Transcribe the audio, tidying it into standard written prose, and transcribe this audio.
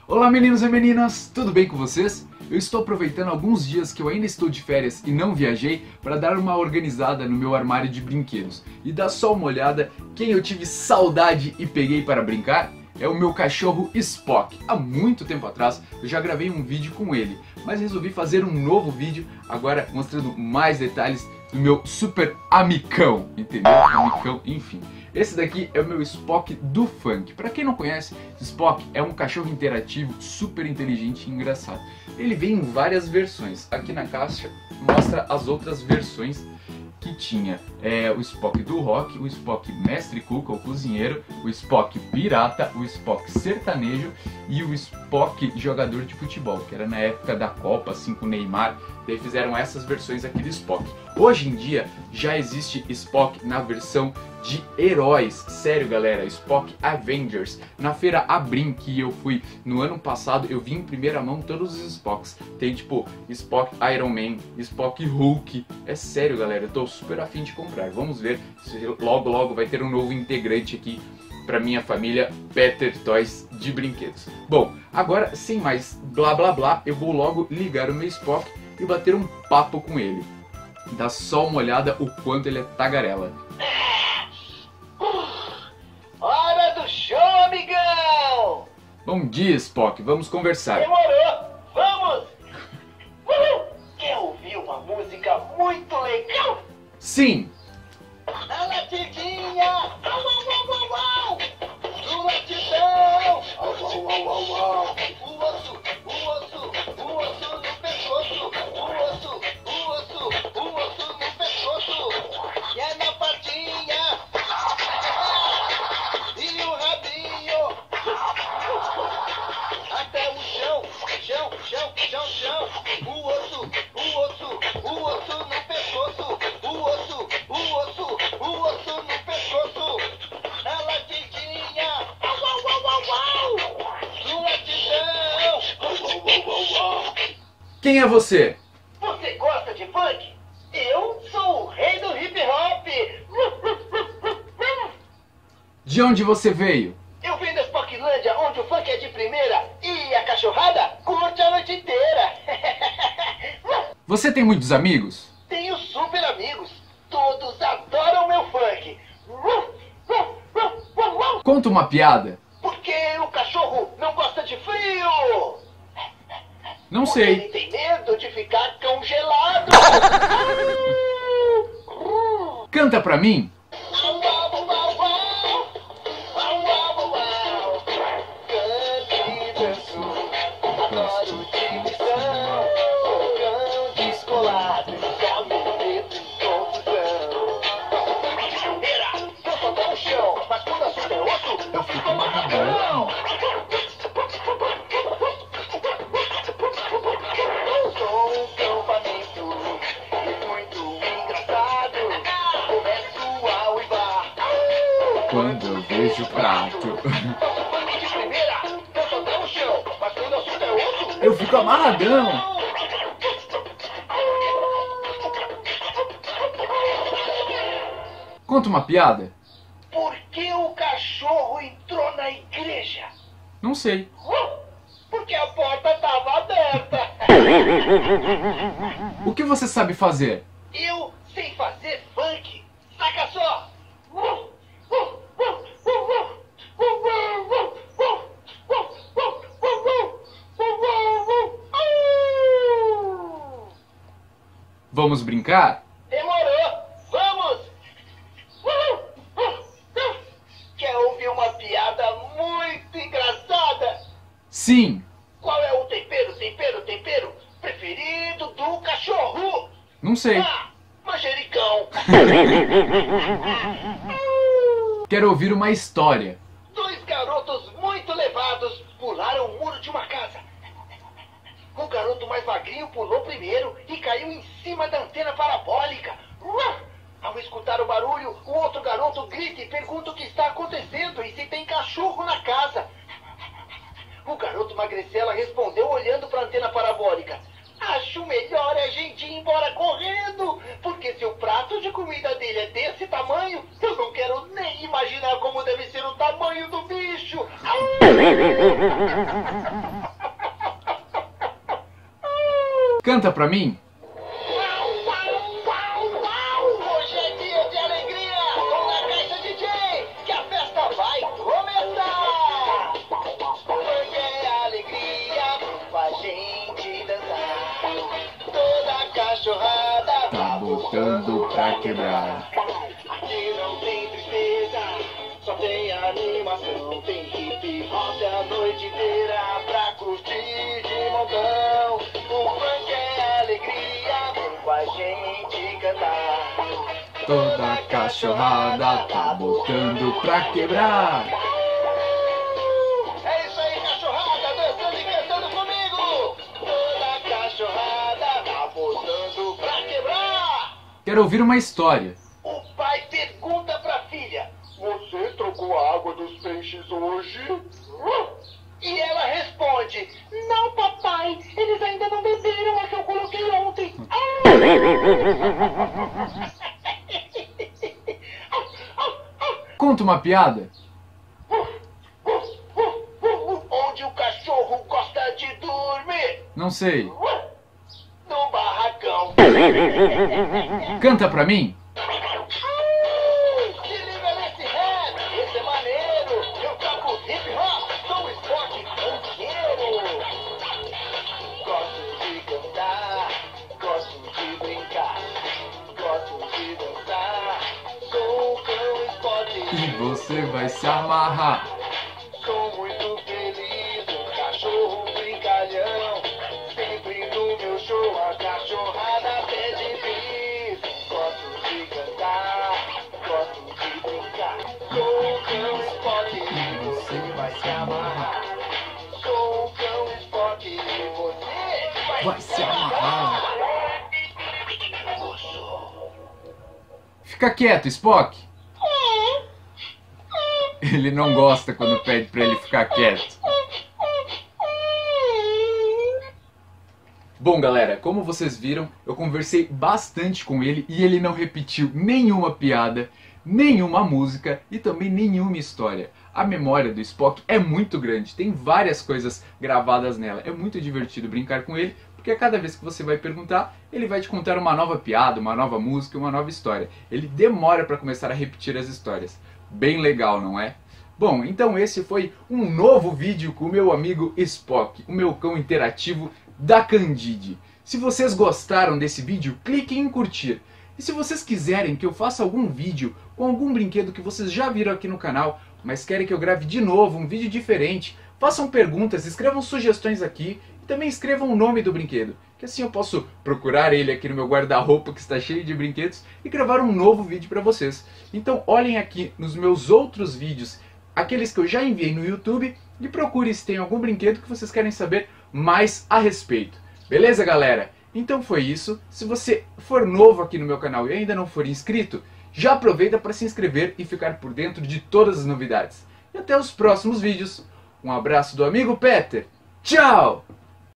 Olá meninos e meninas, tudo bem com vocês? Eu estou aproveitando alguns dias que eu ainda estou de férias e não viajei para dar uma organizada no meu armário de brinquedos e dar só uma olhada quem eu tive saudade e peguei para brincar. É o meu cachorro Spock. Há muito tempo atrás eu já gravei um vídeo com ele, mas resolvi fazer um novo vídeo agora mostrando mais detalhes do meu super amicão, entendeu? Amicão, enfim. Esse daqui é o meu Spock do funk. Pra quem não conhece, Spock é um cachorro interativo super inteligente e engraçado. Ele vem em várias versões. Aqui na caixa mostra as outras versões que tinha. O Spock do rock, o Spock mestre cuca, o cozinheiro, o Spock pirata, o Spock sertanejo e o Spock jogador de futebol, que era na época da Copa, assim, com o Neymar. Daí fizeram essas versões aqui do Spock. Hoje em dia já existe Spock na versão de heróis. Sério galera, Spock Avengers. Na feira Abrim que eu fui no ano passado, eu vi em primeira mão todos os Spocks. Tem tipo Spock Iron Man, Spock Hulk. É sério galera, eu tô super afim de comprar. Vamos ver se logo vai ter um novo integrante aqui para minha família Peter Toys de brinquedos. Bom, agora sem mais blá blá blá, eu vou logo ligar o meu Spock e bater um papo com ele. Dá só uma olhada o quanto ele é tagarela. Hora do show, amigão! Bom dia, Spock. Vamos conversar. Demorou! Vamos! Quer ouvir uma música muito legal? Sim! A latidinha! Au, au, au, au, au! Do latidão! Au, au, au, au, au! O osso no pescoço! O osso no pescoço! E é na patinha! E o rabinho! Até o chão! Chão! O osso no pescoço! O osso no pescoço! A latidinha! Au, au, au, au, au! Do latidão! Au, au, au, au! Quem é você? Você gosta de funk? Eu sou o rei do hip hop! De onde você veio? Eu vim da Spocklândia, onde o funk é de primeira e a cachorrada curte a noite inteira! Você tem muitos amigos? Tenho super amigos, todos adoram meu funk! Conta uma piada. Porque o cachorro não gosta de frio! Não Porque sei. ele tem medo de ficar congelado! Canta pra mim. Adoro diversão, cão descolado, só me meto em confusão. Eu só dou no chão, mas quando assunto é osso, eu fico amarradão. Eu sou um cão faminto e muito engraçado. Começo a uivar Quando eu vejo o prato. Eu fico amarradão. Conta uma piada. Por que o cachorro entrou na igreja? Não sei. Porque a porta estava aberta. O que você sabe fazer? Eu sei fazer funk. Saca só. Vamos brincar? Demorou. Vamos. Quer ouvir uma piada muito engraçada? Sim. Qual é o tempero preferido do cachorro? Não sei. Ah, manjericão. Quero ouvir uma história. Dois garotos muito levados pularam o muro de uma casa. O garoto mais magrinho pulou primeiro e caiu em cima da antena parabólica. Ao escutar o barulho, o outro garoto grita e pergunta o que está acontecendo e se tem cachorro na casa. O garoto magricela respondeu olhando para a antena parabólica. Acho melhor a gente ir embora correndo, porque se o prato de comida dele é desse tamanho, eu não quero nem imaginar como deve ser o tamanho do bicho. Canta pra mim. Hoje é dia de alegria, com na caixa DJ, que a festa vai começar. Funk é alegria, com a gente dançar. Toda a cachorrada Tá botando pra quebrar. Aqui não tem tristeza, só tem animação. Tem hip hop a noite inteira pra curtir de montão. O funk é alegria, vem com a gente cantar. Toda a cachorrada tá botando pra quebrar. É isso aí, cachorrada, dançando e cantando comigo. Toda a cachorrada tá botando pra quebrar. Quero ouvir uma história. O pai pergunta pra filha: você trocou a água dos peixes hoje? E ela responde: não, papai, eles ainda não beberam a que eu coloquei ontem. Conta uma piada. Onde o cachorro gosta de dormir? Não sei. No barracão. Canta pra mim. Se liga nesse rap, esse é maneiro. Eu toco hip hop, sou um esporte funkeiro. Gosto de cantar, gosto de brincar, gosto de dançar. Sou um cão esporte. E você vai se amarrar. Sou muito feliz, um cachorro brincalhão. Sempre no meu show a cachorrada pede bis. Gosto de cantar, gosto de brincar. Sou um cão esporte e você vai se amarrar. Sou um cão esporte e você Vai se amarrar. Fica quieto, Spock. Ele não gosta quando pede pra ele ficar quieto. Bom, galera, como vocês viram, eu conversei bastante com ele e ele não repetiu nenhuma piada, nenhuma música e também nenhuma história. A memória do Spock é muito grande, tem várias coisas gravadas nela. É muito divertido brincar com ele, porque a cada vez que você vai perguntar, ele vai te contar uma nova piada, uma nova música, uma nova história. Ele demora para começar a repetir as histórias. Bem legal, não é? Bom, então esse foi um novo vídeo com o meu amigo Spock, o meu cão interativo da Candide. Se vocês gostaram desse vídeo, cliquem em curtir. E se vocês quiserem que eu faça algum vídeo com algum brinquedo que vocês já viram aqui no canal, mas querem que eu grave de novo um vídeo diferente, façam perguntas, escrevam sugestões aqui e também escrevam o nome do brinquedo, que assim eu posso procurar ele aqui no meu guarda-roupa que está cheio de brinquedos e gravar um novo vídeo para vocês. Então olhem aqui nos meus outros vídeos, aqueles que eu já enviei no YouTube, e procure se tem algum brinquedo que vocês querem saber mais a respeito. Beleza, galera? Então foi isso. Se você for novo aqui no meu canal e ainda não for inscrito, já aproveita para se inscrever e ficar por dentro de todas as novidades. E até os próximos vídeos. Um abraço do amigo Peter. Tchau!